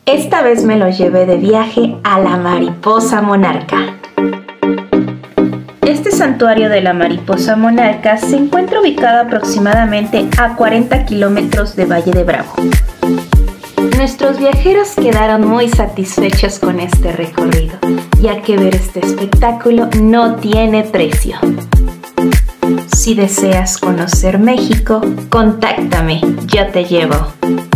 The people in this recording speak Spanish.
Esta vez me lo llevé de viaje a la Mariposa Monarca. Este santuario de la Mariposa Monarca se encuentra ubicado aproximadamente a 40 kilómetros de Valle de Bravo. Nuestros viajeros quedaron muy satisfechos con este recorrido, ya que ver este espectáculo no tiene precio. Si deseas conocer México, contáctame, yo te llevo.